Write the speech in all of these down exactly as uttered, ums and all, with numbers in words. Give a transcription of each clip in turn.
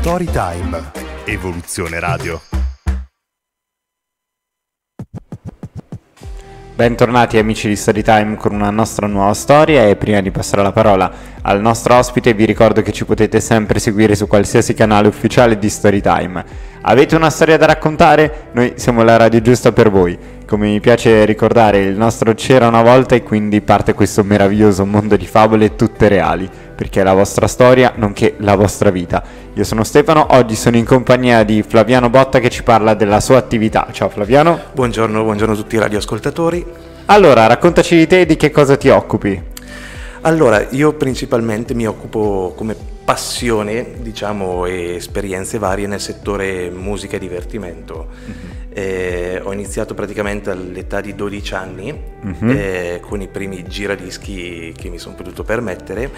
Storytime. Evoluzione Radio. Bentornati amici di Storytime con una nostra nuova storia, e prima di passare la parola al nostro ospite vi ricordo che ci potete sempre seguire su qualsiasi canale ufficiale di Storytime. Avete una storia da raccontare? Noi siamo la radio giusta per voi. Come mi piace ricordare, il nostro c'era una volta e quindi parte questo meraviglioso mondo di favole tutte reali, perché è la vostra storia nonché la vostra vita. Io sono Stefano, oggi sono in compagnia di Flaviano Botta che ci parla della sua attività. Ciao Flaviano. Buongiorno, buongiorno a tutti i radioascoltatori. Allora, raccontaci di te e di che cosa ti occupi. Allora, io principalmente mi occupo come passione, diciamo, e esperienze varie nel settore musica e divertimento. Mm-hmm. Eh, ho iniziato praticamente all'età di dodici anni, mm-hmm. eh, con i primi giradischi che mi sono potuto permettere,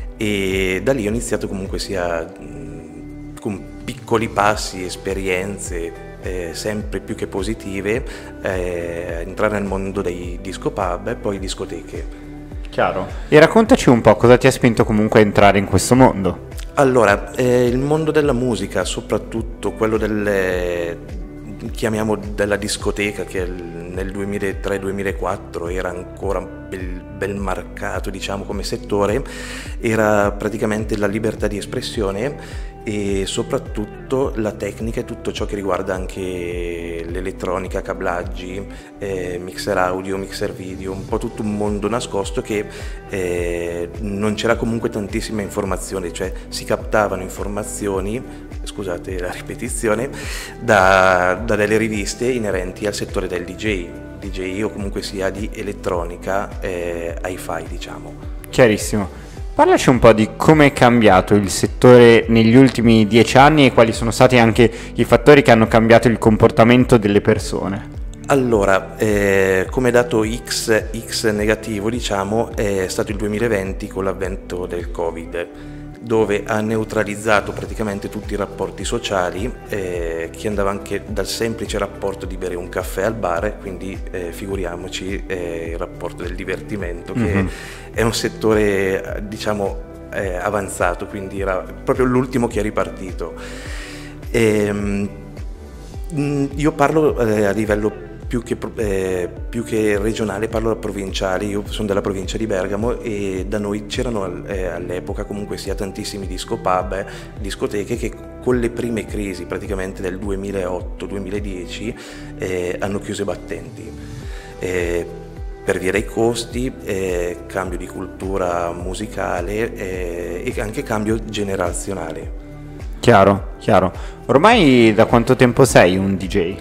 e da lì ho iniziato comunque sia mh, con piccoli passi, esperienze eh, sempre più che positive, eh, entrare nel mondo dei disco pub e poi discoteche. Chiaro. E raccontaci un po' cosa ti ha spinto comunque a entrare in questo mondo. Allora, eh, il mondo della musica, soprattutto quello delle, chiamiamo della discoteca, che nel duemilatré duemilaquattro era ancora bel, bel marcato, diciamo, come settore, era praticamente la libertà di espressione e soprattutto la tecnica e tutto ciò che riguarda anche l'elettronica, cablaggi, eh, mixer audio, mixer video, un po' tutto un mondo nascosto che eh, non c'era comunque tantissima informazione, cioè si captavano informazioni, scusate la ripetizione, da, da delle riviste inerenti al settore del D J, D J o comunque sia di elettronica, eh, hi-fi, diciamo. Chiarissimo. Parlaci un po' di come è cambiato il settore negli ultimi dieci anni e quali sono stati anche i fattori che hanno cambiato il comportamento delle persone. Allora, eh, come dato X, X negativo, diciamo, è stato il duemilaventi con l'avvento del Covid, dove ha neutralizzato praticamente tutti i rapporti sociali, eh, che andava anche dal semplice rapporto di bere un caffè al bar, quindi eh, figuriamoci eh, il rapporto del divertimento, che mm-hmm. è un settore, diciamo, eh, avanzato, quindi era proprio l'ultimo che è ripartito. E, io parlo eh, a livello Più che, eh, più che regionale, parlo provinciale. Io sono della provincia di Bergamo e da noi c'erano eh, all'epoca comunque sia tantissimi disco pub, eh, discoteche che con le prime crisi praticamente del duemilaotto duemiladieci eh, hanno chiuso i battenti eh, per via dei costi, eh, cambio di cultura musicale eh, e anche cambio generazionale. Chiaro, chiaro. Ormai da quanto tempo sei un D J?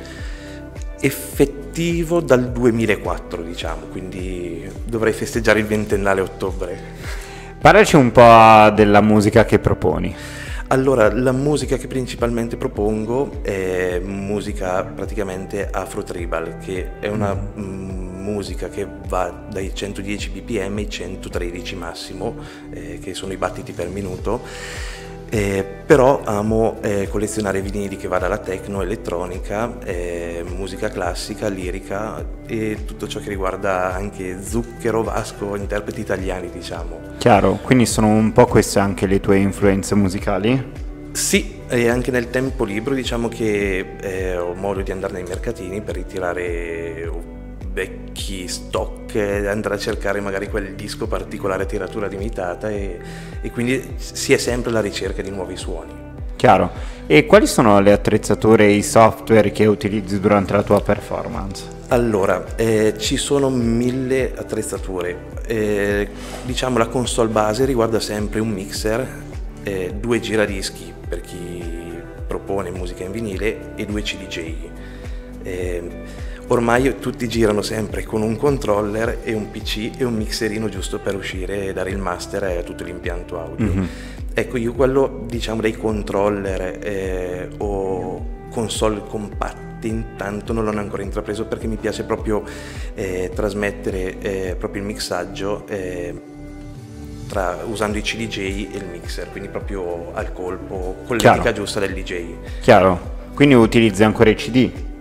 Effettivo dal duemilaquattro, diciamo, quindi dovrei festeggiare il ventennale a ottobre. Parlaci un po' della musica che proponi. Allora, la musica che principalmente propongo è musica praticamente afro-tribal, che è una mm. musica che va dai centodieci B P M ai centotredici massimo, eh, che sono i battiti per minuto. Eh, però amo eh, collezionare vinili che va dalla techno, elettronica, eh, musica classica, lirica e tutto ciò che riguarda anche Zucchero, Vasco, interpreti italiani, diciamo. Chiaro, quindi sono un po' queste anche le tue influenze musicali? Sì, e anche nel tempo libero diciamo che eh, ho modo di andare nei mercatini per ritirare vecchi stock, andare a cercare magari quel disco particolare a tiratura limitata e, e quindi si è sempre alla ricerca di nuovi suoni. Chiaro. E quali sono le attrezzature e i software che utilizzi durante la tua performance? Allora, eh, ci sono mille attrezzature. Eh, diciamo la console base riguarda sempre un mixer, eh, due giradischi per chi propone musica in vinile e due C D J. Eh, Ormai tutti girano sempre con un controller e un P C e un mixerino giusto per uscire e dare il master a tutto l'impianto audio. Mm-hmm. Ecco, io quello, diciamo, dei controller eh, o console compatti intanto non l'ho ancora intrapreso perché mi piace proprio eh, trasmettere eh, proprio il mixaggio eh, tra, usando i C D J e il mixer, quindi proprio al colpo, con l'etica giusta del D J. Chiaro, quindi utilizzi ancora i C D?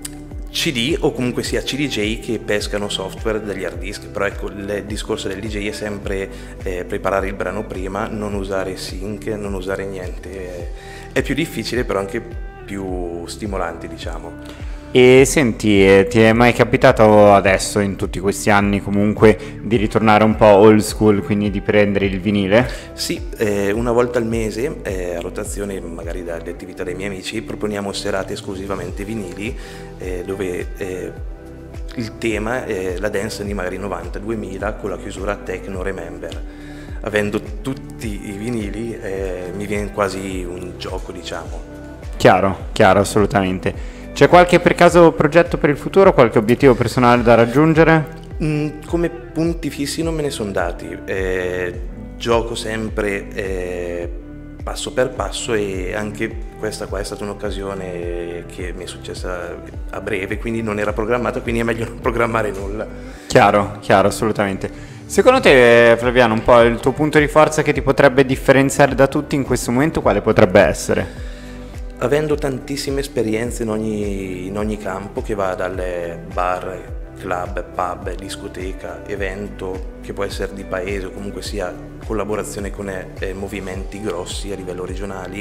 C D o comunque sia C D J che pescano software dagli hard disk, però ecco il discorso del D J è sempre eh, preparare il brano prima, non usare sync, non usare niente, è più difficile però anche più stimolante, diciamo. E senti, eh, ti è mai capitato adesso, in tutti questi anni comunque, di ritornare un po' old school, quindi di prendere il vinile? Sì, eh, una volta al mese, eh, a rotazione magari dalle attività dei miei amici, proponiamo serate esclusivamente vinili, eh, dove eh, il tema è la dance anni magari novanta duemila con la chiusura Techno Remember. Avendo tutti i vinili eh, mi viene quasi un gioco, diciamo. Chiaro, chiaro, assolutamente. C'è qualche per caso progetto per il futuro, qualche obiettivo personale da raggiungere? Mm, come punti fissi non me ne sono dati, eh, gioco sempre eh, passo per passo e anche questa qua è stata un'occasione che mi è successa a breve, quindi non era programmata, quindi è meglio non programmare nulla. Chiaro, chiaro, assolutamente. Secondo te, Flaviano, un po' il tuo punto di forza che ti potrebbe differenziare da tutti in questo momento, quale potrebbe essere? Avendo tantissime esperienze in ogni, in ogni campo, che va dalle bar, club, pub, discoteca, evento, che può essere di paese o comunque sia collaborazione con eh, movimenti grossi a livello regionali,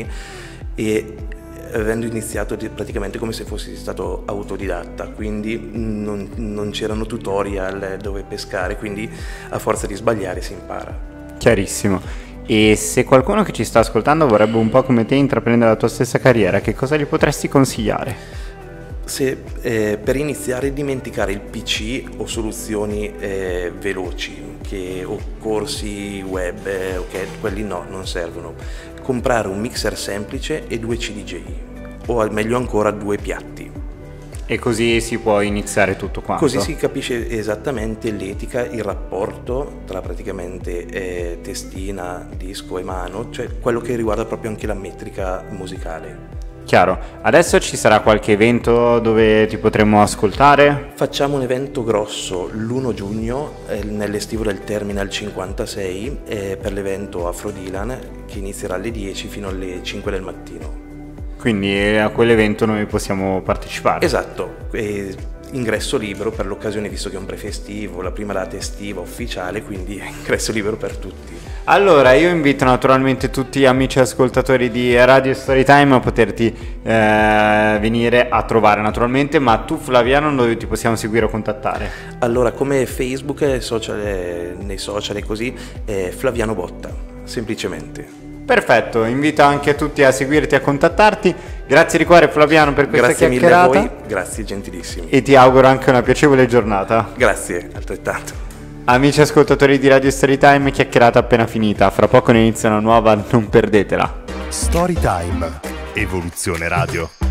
e avendo iniziato praticamente come se fossi stato autodidatta, quindi non, non c'erano tutorial dove pescare, quindi a forza di sbagliare si impara. Chiarissimo. E se qualcuno che ci sta ascoltando vorrebbe un po' come te intraprendere la tua stessa carriera, che cosa gli potresti consigliare? Se, eh, per iniziare, dimenticare il P C o soluzioni eh, veloci, che, o corsi web, eh, okay, quelli no, non servono. Comprare un mixer semplice e due C D J, o al meglio ancora due piatti. E così si può iniziare tutto quanto. Così si capisce esattamente l'etica, il rapporto tra praticamente eh, testina, disco e mano, cioè quello che riguarda proprio anche la metrica musicale. Chiaro. Adesso ci sarà qualche evento dove ti potremo ascoltare? Facciamo un evento grosso l'primo giugno eh, nell'estivo del Terminal cinquantasei eh, per l'evento Afro Dylan, che inizierà alle dieci fino alle cinque del mattino. Quindi a quell'evento noi possiamo partecipare. Esatto, e ingresso libero per l'occasione, visto che è un prefestivo, la prima data estiva ufficiale, quindi ingresso libero per tutti. Allora, io invito naturalmente tutti gli amici ascoltatori di Radio Storytime a poterti eh, venire a trovare naturalmente, ma tu, Flaviano, dove ti possiamo seguire o contattare? Allora, come Facebook, social, nei social e così, è Flaviano Botta, semplicemente. Perfetto, invito anche tutti a seguirti e a contattarti. Grazie di cuore, Flaviano, per questa grazie chiacchierata. Grazie mille a voi, grazie gentilissimi. E ti auguro anche una piacevole giornata. Grazie, altrettanto. Amici ascoltatori di Radio Storytime, chiacchierata appena finita. Fra poco ne inizia una nuova, non perdetela. Storytime, Evoluzione Radio.